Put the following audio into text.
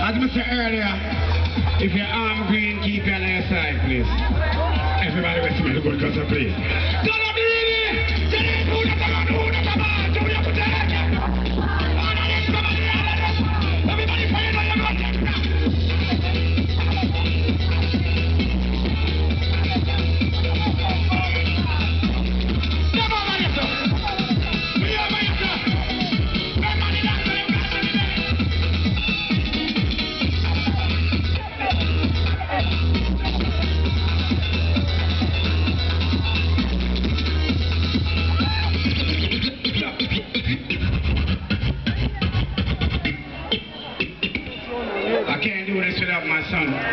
As I said earlier, if your arm green, keep your on your side, please. Everybody rest me the good cousin, please. Don't be ready! Everybody fire on your gun! I can't do this without my son.